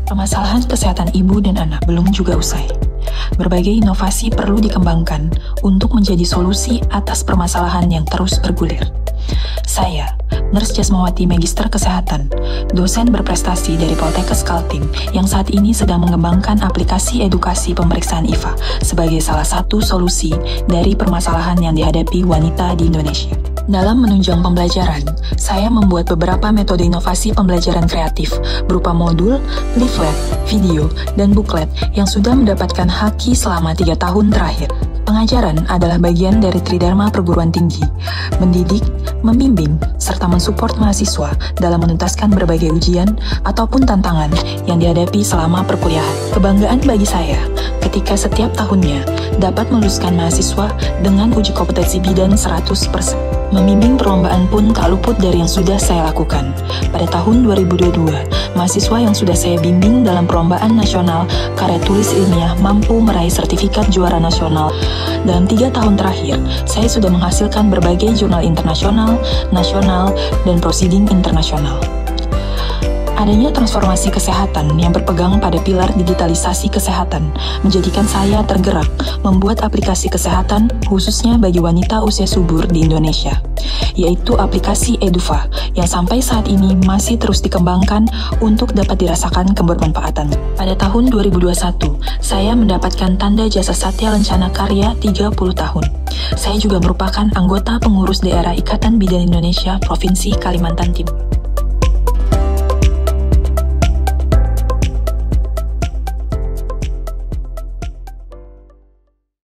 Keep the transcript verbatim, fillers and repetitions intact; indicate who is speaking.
Speaker 1: Permasalahan kesehatan ibu dan anak belum juga usai. Berbagai inovasi perlu dikembangkan untuk menjadi solusi atas permasalahan yang terus bergulir. Saya, Nurse Jasmawati Magister Kesehatan, dosen berprestasi dari Poltekkes Kaltim yang saat ini sedang mengembangkan aplikasi edukasi pemeriksaan I V A sebagai salah satu solusi dari permasalahan yang dihadapi wanita di Indonesia. Dalam menunjang pembelajaran, saya membuat beberapa metode inovasi pembelajaran kreatif berupa modul, leaflet, video, dan buklet yang sudah mendapatkan haki selama tiga tahun terakhir. Pengajaran adalah bagian dari Tridharma Perguruan Tinggi, mendidik, membimbing, serta mensupport mahasiswa dalam menuntaskan berbagai ujian ataupun tantangan yang dihadapi selama perkuliahan. Kebanggaan bagi saya ketika setiap tahunnya dapat meluluskan mahasiswa dengan uji kompetensi bidan seratus persen. Membimbing perlombaan pun tak luput dari yang sudah saya lakukan. Pada tahun dua ribu dua puluh dua, mahasiswa yang sudah saya bimbing dalam perlombaan nasional karya tulis ilmiah mampu meraih sertifikat juara nasional. Dalam tiga tahun terakhir, saya sudah menghasilkan berbagai jurnal internasional, nasional, dan proceeding internasional. Adanya transformasi kesehatan yang berpegang pada pilar digitalisasi kesehatan menjadikan saya tergerak membuat aplikasi kesehatan khususnya bagi wanita usia subur di Indonesia, yaitu aplikasi Eduva yang sampai saat ini masih terus dikembangkan untuk dapat dirasakan kebermanfaatan. Pada tahun dua ribu dua puluh satu, saya mendapatkan tanda jasa Satya Lencana Karya tiga puluh tahun. Saya juga merupakan anggota pengurus daerah Ikatan Bidan Indonesia Provinsi Kalimantan Timur.